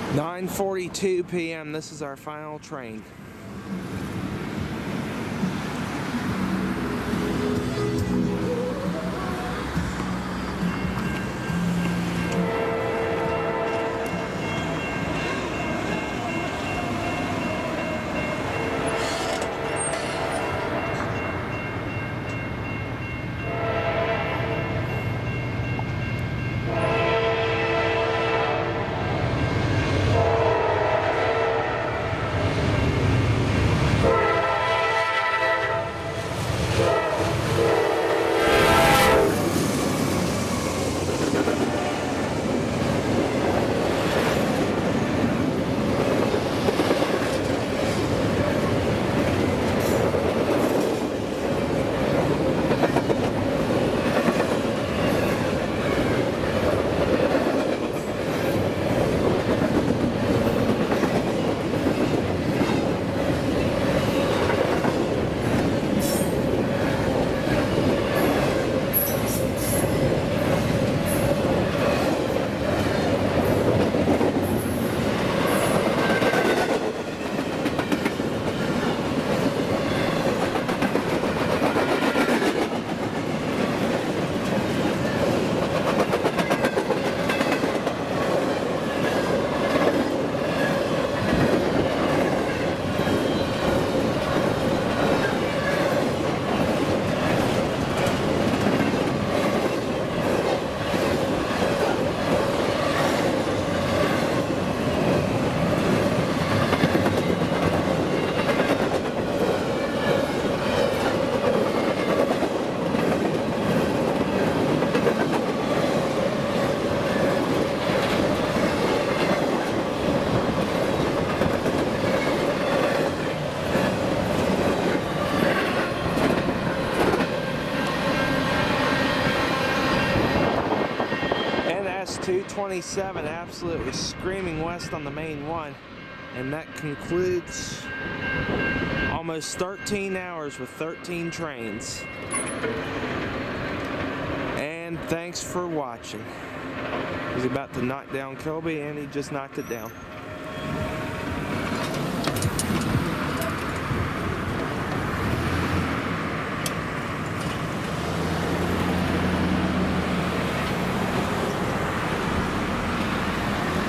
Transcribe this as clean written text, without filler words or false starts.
9:42 p.m. This is our final train. S-227 absolutely screaming west on the main one, and that concludes almost 13 hours with 13 trains. And thanks for watching. He's about to knock down Kobe, and he just knocked it down.